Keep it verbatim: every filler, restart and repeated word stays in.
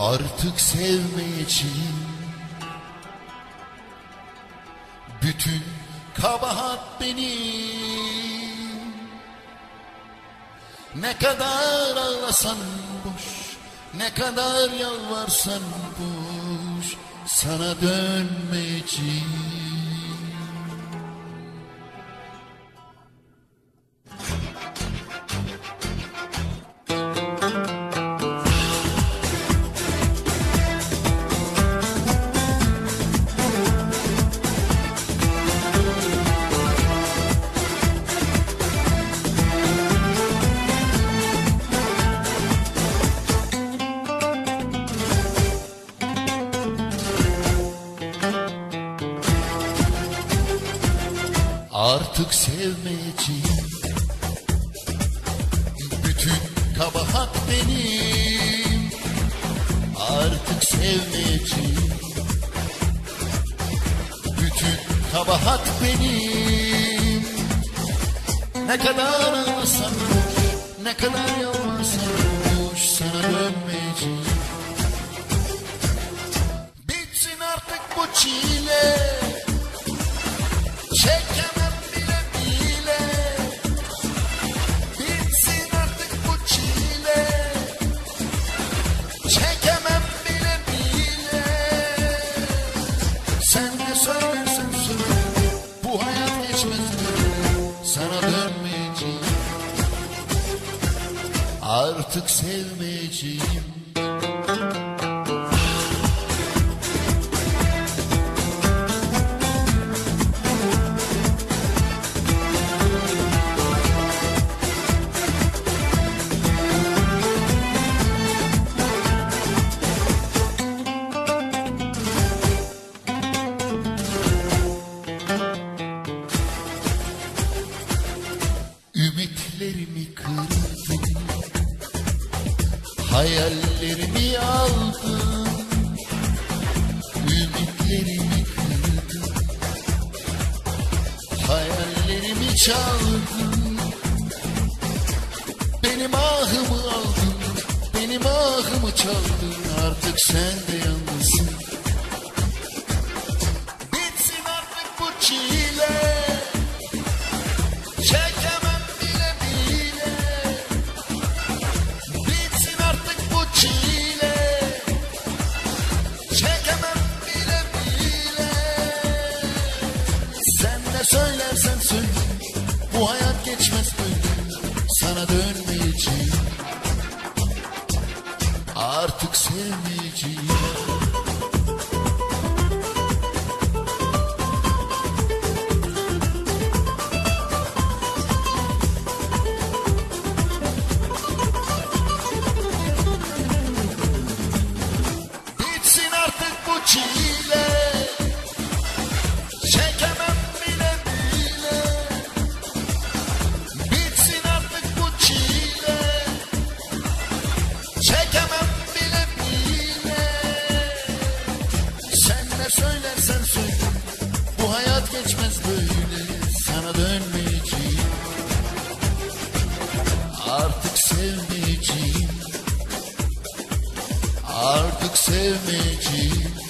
Artık sevmeyeceğim. Bütün kabahat benim. Ne kadar ağlasan boş, ne kadar yalvarsan boş, sana dönmeyeceğim. Artık sevmeyeceğim. Bütün kabahat benim. Artık sevmeyeceğim. Bütün kabahat benim. Ne kadar ağlasam boş, ne kadar yalvarsam boş, sana dönmeyeceğim. Bitsin artık bu çile. Çekemem. Sen ne söylersen söyle, bu hayat geçmez mi? Sana dönmeyeceğim. Artık sevmeyeceğim. Ümitlerimi kırdın, hayallerimi aldın. Ümitlerimi kırdın, hayallerimi çaldın. Benim ahımı aldın, benim ahımı çaldın. Artık sen de yalnızsın. Bitsin artık bu çile. Çekemem bile bile. Bitsin artık bu çile. Çekemem bile bile. Sen ne söylersen söyle, bu hayat geçmez böyle. Sana dönmeyeceğim. Artık sevmeyeceğim. Çile, çekemem bile bile. Bitsin artık bu çile. Çekemem bile bile. Sen ne söylersen söyle, bu hayat geçmez böyle. Sana dönmeyeceğim. Artık sevmeyeceğim. Artık sevmeyeceğim.